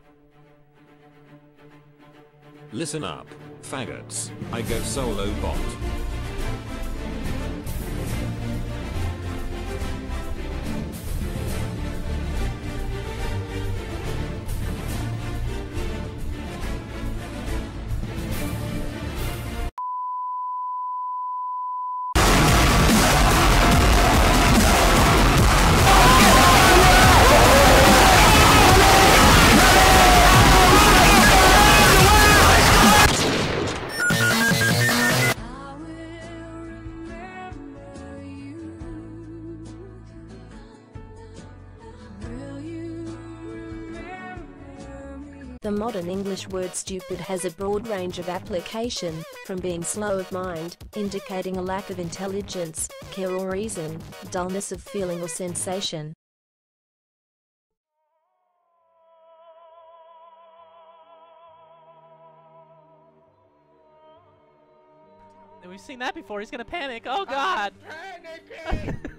Listen up, faggots. I go solo bot. The modern English word stupid has a broad range of application, from being slow of mind, indicating a lack of intelligence, care or reason, dullness of feeling or sensation. We've seen that before. He's gonna panic. Oh God! I'm panicking!